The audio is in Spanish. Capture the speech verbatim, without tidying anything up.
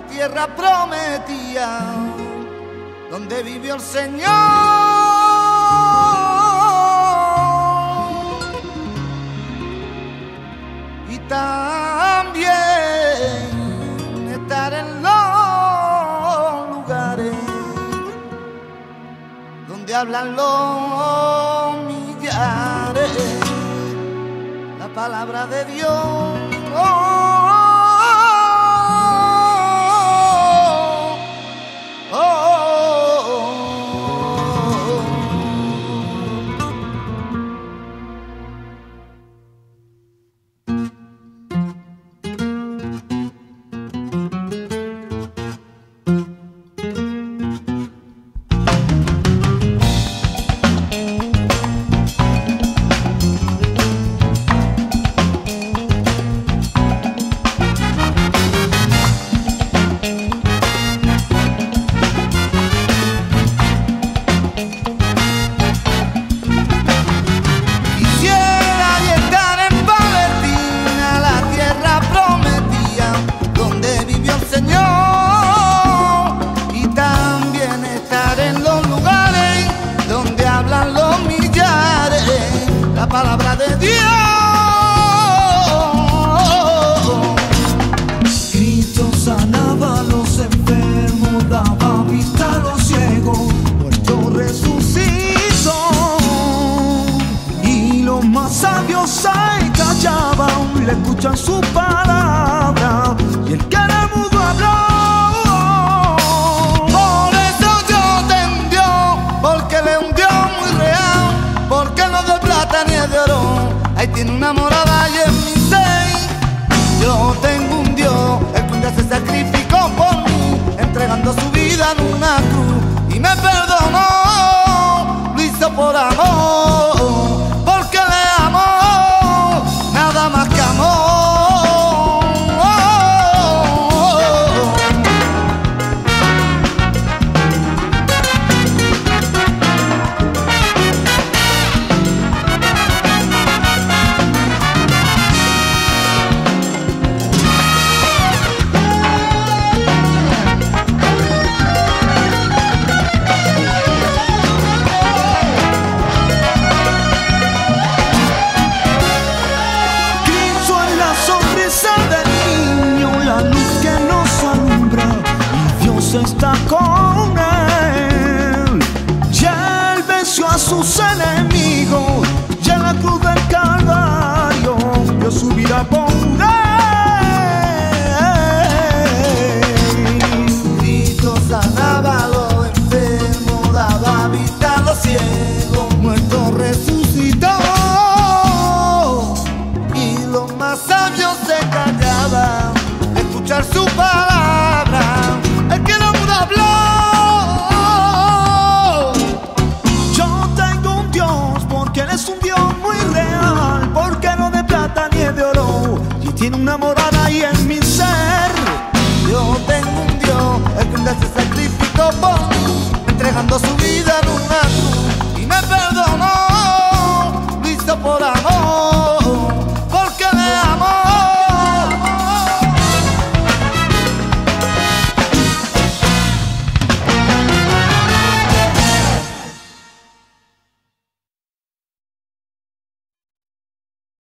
tierra prometida, donde vivió el Señor, y también estar en los lugares donde hablan los millares la palabra de Dios. Palabra de Dios. Cristo sanaba a los enfermos, daba vista a los ciegos, muerto resucitó. Y los más sabios se callaban, le escuchan su palabra, y el que era mudo habló. Por eso yo te envió, porque le un Dios muy real, porque no de plata ni de oro, ahí tiene una morada y en mi ser. Yo tengo un Dios, el que un día se sacrificó por mí, entregando su vida en una cruz, y me perdonó, lo hizo por amor, porque le amó, nada más que amor. Está con él, ya él venció a sus enemigos, ya en la cruz del Calvario dio su vida por él. Cristo sanaba a los enfermos, daba vista a los ciegos, muerto resucitó, y los más sabios se callaban a escuchar su palabra. El que no mudo habló. Yo tengo un Dios, porque Él es un Dios muy real, porque no de plata ni de oro, y tiene una morada ahí en mi ser. Yo tengo un Dios, el que un día se sacrificó por mí, entregando su vida en